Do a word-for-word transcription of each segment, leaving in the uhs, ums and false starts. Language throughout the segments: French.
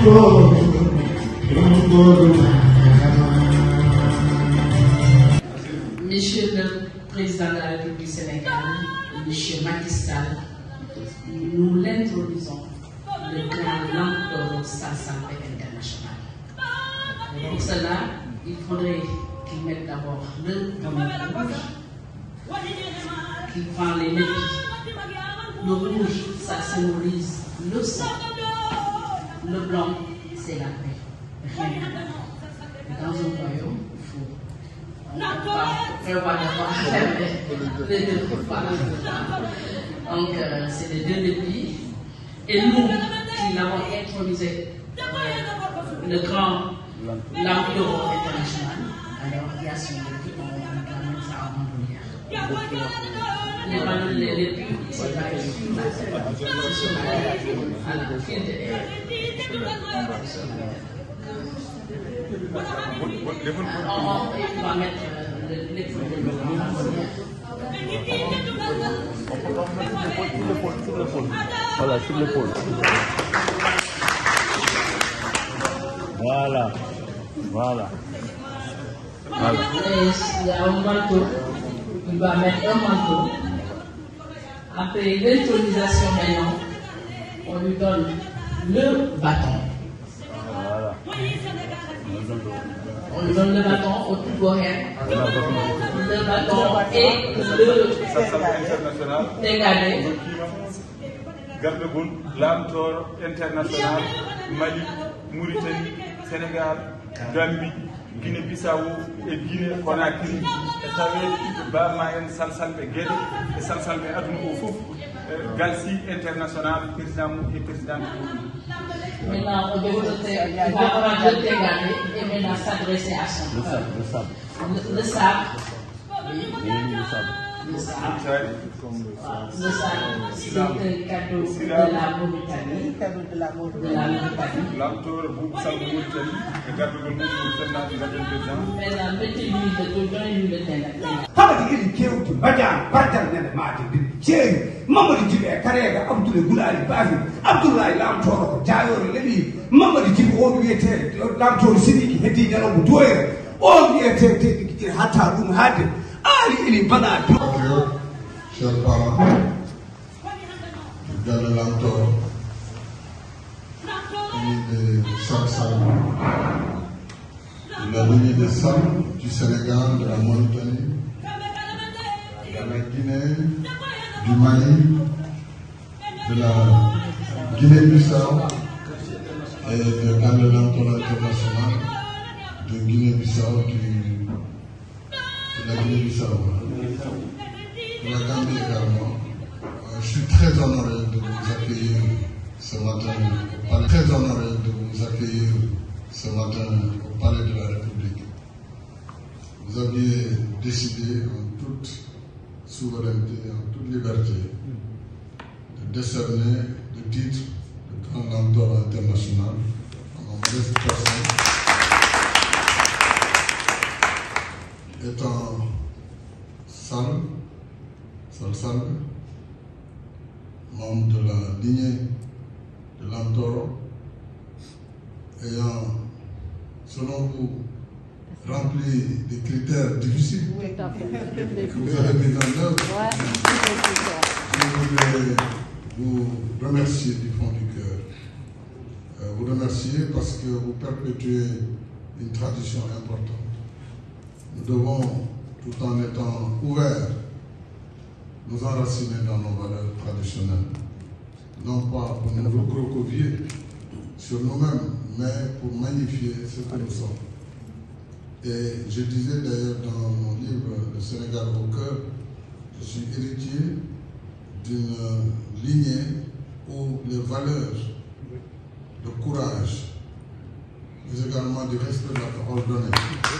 Monsieur le Président de la République du Sénégal, Monsieur Macky Sall, nous l'introduisons le grand Lamtoro Salsalbé international. Pour cela, il faudrait qu'il mette d'abord le drapeau rouge qui prend les métiers. Le rouge, ça symbolise le sang. Le blanc, c'est la paix. Rien. Dans un royaume, il faut. On ne peut pas prévoir d'avoir les deux. Donc, euh, c'est les deux depuis. Et nous, qui l'avons intronisé, euh, le grand Lamtoro international, alors il y a son depuis, on ramène ça en bandoulière. Les bandoulières les plus, c'est pas les plus, c'est sur la fil de l'air. On va mettre les produits. Voilà, sur l'épaule. Voilà. Voilà. Voilà. Il y a un manteau. Il va mettre un manteau. Après l'intronisation maintenant, on lui donne le bâton. Voilà. On lui donne le bâton au tout gourmet. Le bâton et le international. dégagé. Gardegoul, Lamtoro international, Mali, Mauritanie, Sénégal, Gambie, Guinée-Bissau et Guinée-Conakry. Et ça veut dire que Mayen Salsalbé Guédé et Salsalbé Adnou Oufouf, Galsi international, président et président. Maintenant, on doit prendre le dégagé et maintenant s'adresser à son Le sable, le sable. Le, le sable. Oui, le sable. Le sable. Le sable, c'est un cadeau de la Mauritanie. cadeau de la De la Mauritanie. Lamtoro, Boussal, Mauritanie, et Gardegoul, Mauritanie, Maintenant, mettez l'huile de coton et l'huile de terre. Hamadi ili kewtu Badian Bartal nene maati din Cheikh Mamadou Djibe Karega Abdoulaye Goulali Bafi Abdoulaye Lamtoro ko jayore lebi Mamadou Djibe o wiyete Lamtoro Sidiki heddi jalomo doyre o wiyete teddi hatta dum hadde ali ili bana chers parents de Lamtoro lignée de Salsal, la lignée de Sam du Sénégal, de la Mauritanie, de la Guinée, du Mali, de la Guinée-Bissau et de Lamtoro international de Guinée-Bissau, de la Guinée-Bissau, de la Gambie également. Je suis très honoré de vous accueillir ce matin, très honoré de vous accueillir ce matin au Palais de la République. Vous aviez décidé en toute souveraineté, en toute liberté, de décerner le titre de Grand Lamtoro international à mon modeste personne. Étant Sal, Salsalbé, membre de la lignée de Lamtoro, ayant, selon vous, rempli des critères difficiles que vous avez mis en œuvre. Je voulais vous remercier du fond du cœur. Euh, vous remercier parce que vous perpétuez une tradition importante. Nous devons, tout en étant ouverts, nous enraciner dans nos valeurs traditionnelles. Non pas pour nous recroqueviller sur nous-mêmes, mais pour magnifier ce que nous sommes. Et je disais d'ailleurs dans mon livre Le Sénégal au cœur, je suis héritier d'une lignée où les valeurs de courage, mais également du respect de la parole donnée,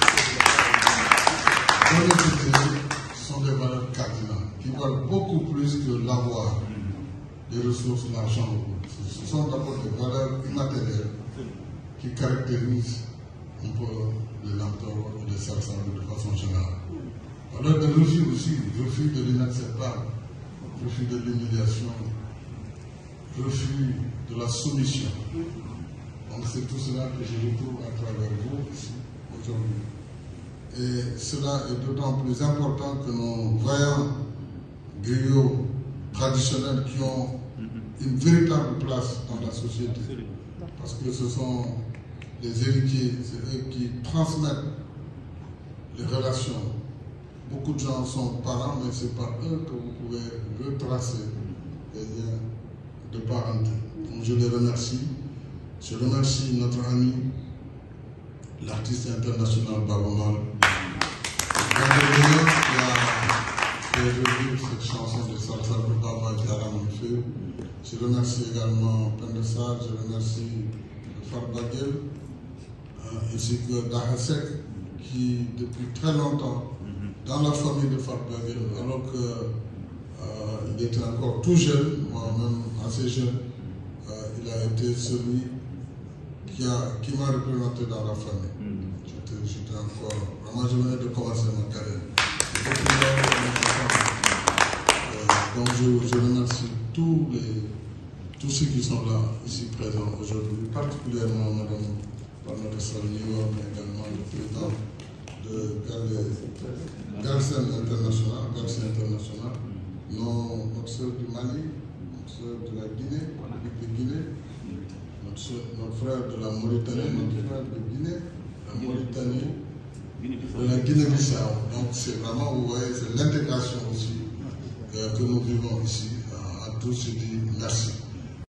sont des valeurs cardinales qui valent beaucoup plus que l'avoir, des ressources, l'argent. Ce sont d'abord des valeurs immatérielles qui caractérisent un peu les Lamtoro et les Salsalbé de façon générale. Alors de refus aussi, refus de l'inacceptable, refus de l'humiliation, refus de la soumission. Donc c'est tout cela que je retrouve à travers vous ici aujourd'hui. Et cela est d'autant plus important que nos vaillants griots traditionnels qui ont une véritable place dans la société. Parce que ce sont les héritiers, c'est eux qui transmettent les relations. Beaucoup de gens sont parents, mais ce n'est pas eux que vous pouvez retracer les liens de parenté. Donc je les remercie. Je remercie notre ami, l'artiste international Babomal, qui a fait revivre cette chanson de Salsa de Baba Diaram Feu. Je remercie également Pendesar, je remercie Farbagel, euh, ainsi que Dahasek, qui depuis très longtemps, dans la famille de Farbagel, alors qu'il euh, était encore tout jeune, moi-même assez jeune, euh, il a été celui qui m'a qui représenté dans la famille. Mm-hmm. J'étais encore, vraiment je venais de commencer ma carrière. Euh, donc je, je remercie tous, les, tous ceux qui sont là, ici présents aujourd'hui, particulièrement Madame Parnata Salniwa, mais également le président de Galsen International, Galsen International, nos, notre sœur du Mali, notre sœur de la Guinée, de Guinée, notre, notre frère de la Mauritanie, notre frère de Guinée, la Mauritanie, de la Guinée-Bissau. Donc c'est vraiment, vous voyez, c'est l'intégration aussi euh, que nous vivons ici. À, à tous, je dis merci.